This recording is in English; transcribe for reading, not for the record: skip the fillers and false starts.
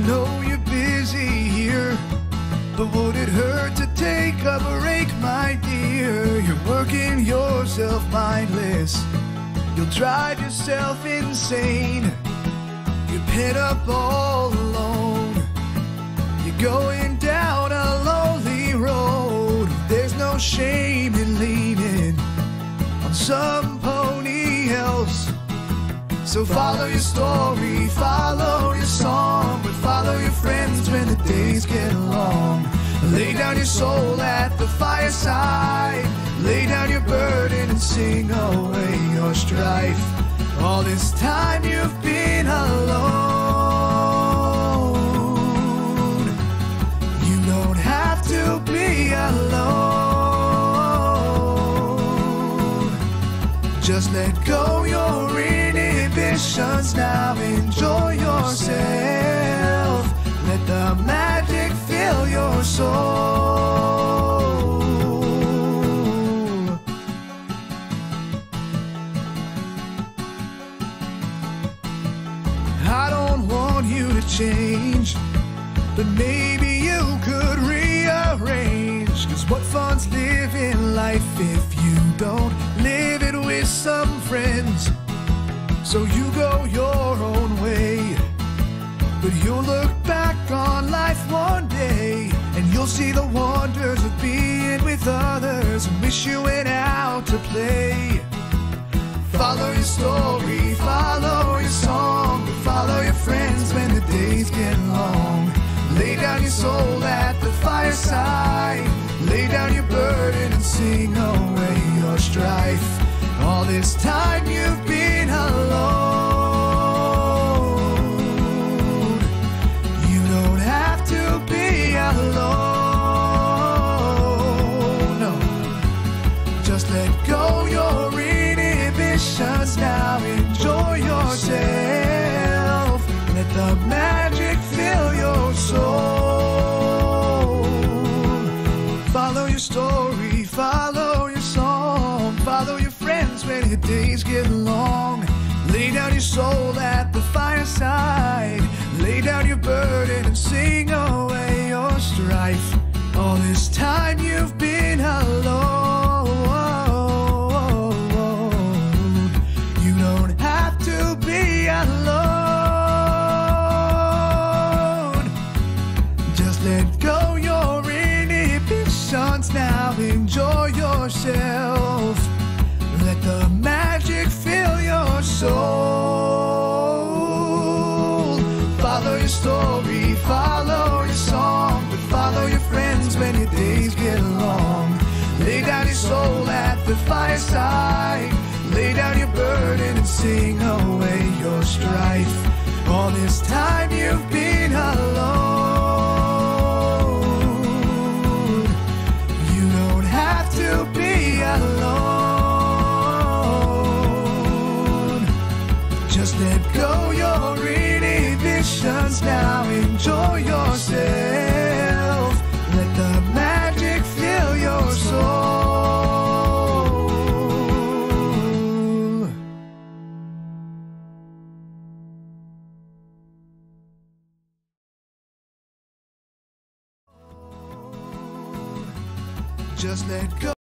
know you're busy here, but would it hurt to take a break, my dear? You're working yourself mindless, you'll drive yourself insane. You're pent up all alone, you're going down a lonely road. There's no shame in leaning on somebody else. So follow your story, follow your song, but follow your friends when the days get long. Lay down your soul at the fireside, lay down your burden and sing away your strife. All this time you've been alone, you don't have to be alone. Just let go your inhibitions now, enjoy yourself. Let the magic fill your soul. I don't want you to change, but maybe you could rearrange. 'Cause what fun's living life if you don't live it with some friends? So you go your own way, but you'll look back on life one day, and you'll see the wonders of being with others and wish you went out to play. Follow your story, follow your song, but follow your friends when the days get long. Lay down your soul at the fireside, lay down your burden and sing away your strife. All this time you've been alone, you don't have to be alone, no. Just let go your inhibitions now, enjoy yourself. Let the magic fill your soul. Follow your story, follow your song, follow your friends when your days get long. Lay down your soul at the fireside, lay down your burden and sing away your strife. All this time you've been alone, you don't have to be alone. Just let go your inhibitions now, enjoy yourself. Let the magic fill your soul. Follow your story, follow your song, but follow your friends when your days get long. Lay down your soul at the fireside, lay down your burden and sing away your strife. All this time you've been alone, you don't have to be alone. Just let go your inhibitions now, enjoy yourself. Let the magic fill your soul. Just let go.